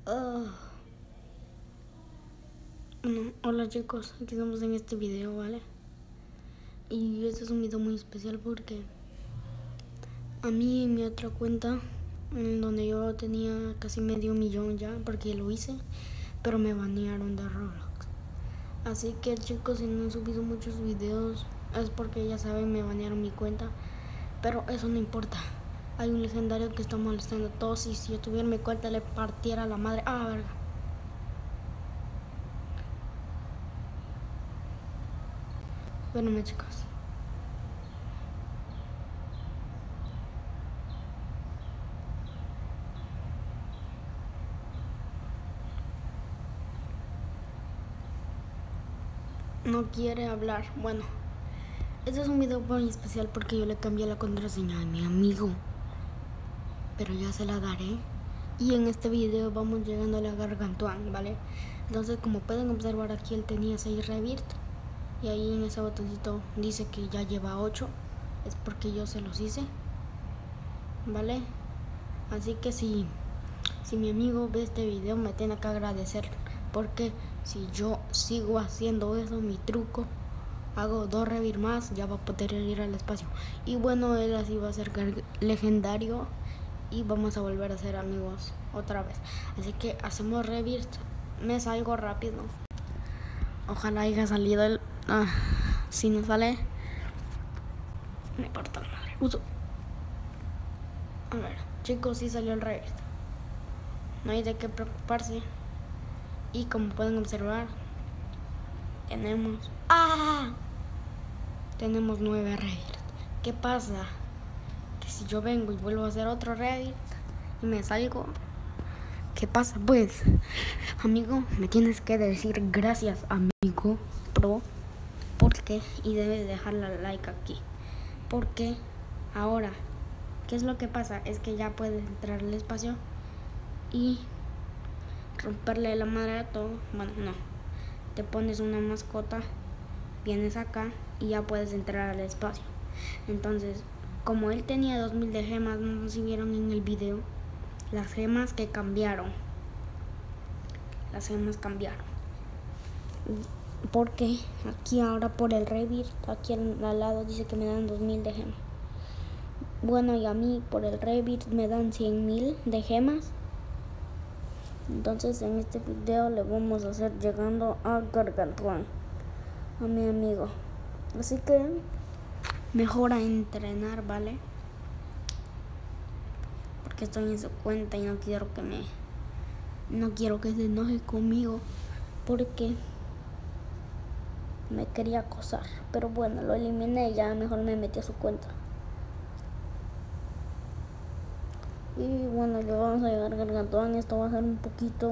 Ah, bueno, hola chicos, aquí estamos en este video, ¿vale? Y este es un video muy especial porque a mí en mi otra cuenta, en donde yo tenía casi medio millón ya, porque lo hice, pero me banearon de Roblox. Así que chicos, si no he subido muchos videos es porque ya saben, me banearon mi cuenta, pero eso no importa. Hay un legendario que está molestando a todos y si yo tuviera mi cuenta le partiera la madre. Ah, verga. Espérenme chicos. No quiere hablar. Bueno, este es un video muy especial porque yo le cambié la contraseña a mi amigo, pero ya se la daré. Y en este video vamos llegando a la Gargantuan, ¿vale? Entonces, como pueden observar aquí, él tenía 6 Rebirth y ahí en ese botoncito dice que ya lleva 8. Es porque yo se los hice, ¿vale? Así que si mi amigo ve este video me tiene que agradecer, porque si yo sigo haciendo eso, mi truco, hago 2 Rebirth más, ya va a poder ir al espacio. Y bueno, él así va a ser legendario y vamos a volver a ser amigos otra vez. Así que hacemos Rebirth. Me salgo rápido. Ojalá haya salido el... si no sale, me corta la madre. A ver, chicos, sí salió el Rebirth. No hay de qué preocuparse. Y como pueden observar, tenemos... Tenemos 9 Rebirth. ¿Qué pasa? Que si yo vengo y vuelvo a hacer otro Rebirth y me salgo, ¿qué pasa? Pues, amigo, me tienes que decir gracias, amigo pro, porque, y debes dejar la like aquí, porque ahora, ¿qué es lo que pasa? Es que ya puedes entrar al espacio y romperle la madre a todo. Bueno, no, te pones una mascota, vienes acá y ya puedes entrar al espacio. Entonces, como él tenía 2000 de gemas, no sé si vieron en el video las gemas que cambiaron. Las gemas cambiaron. Porque aquí ahora por el Rebirth, aquí al lado dice que me dan 2000 de gemas. Bueno, y a mí por el Rebirth me dan 100.000 de gemas. Entonces en este video le vamos a hacer llegando a Gargantuan, a mi amigo. Así que mejor a entrenar, ¿vale? Porque estoy en su cuenta y no quiero que se enoje conmigo, porque me quería acosar. Pero bueno, lo eliminé y ya mejor me metí a su cuenta. Y bueno, ya vamos a llegar a Gargantuan. Esto va a ser un poquito...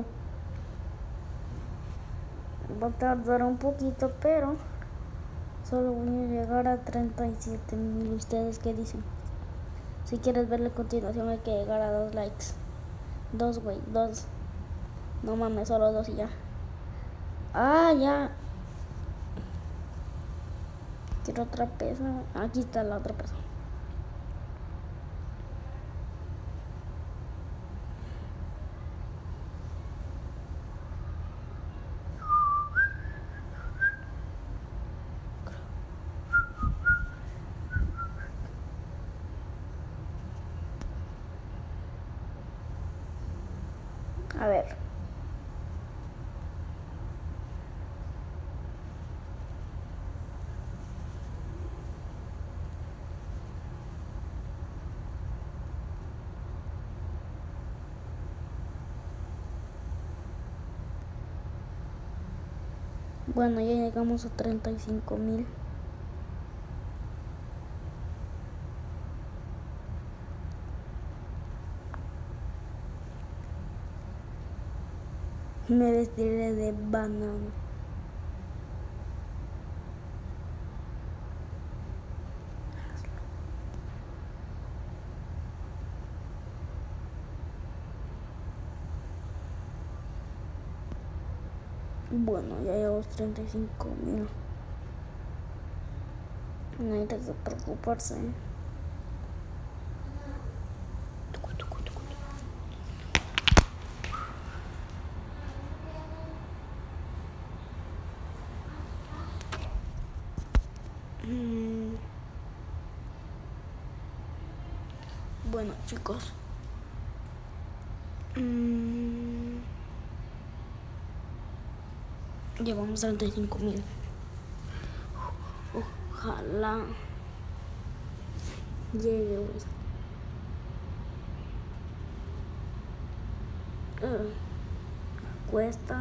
va a tardar un poquito, pero solo voy a llegar a 37.000. ¿Ustedes qué dicen? Si quieres ver la continuación hay que llegar a 2 likes. 2, güey, 2. No mames, solo 2 y ya. Ya. Quiero otra pesa. Aquí está la otra pesa. A ver. Bueno, ya llegamos a 35.000. Me vestiré de banana. Bueno, ya llevamos 35.000. No hay de qué preocuparse. Bueno, chicos. Llevamos 35,000. Ojalá llegue hoy. Cuesta,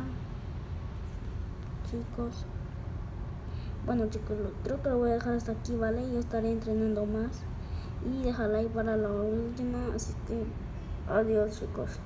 chicos. Bueno, chicos, creo que lo voy a dejar hasta aquí, ¿vale? Yo estaré entrenando más y dejarla ahí para la última, así que adiós, chicos.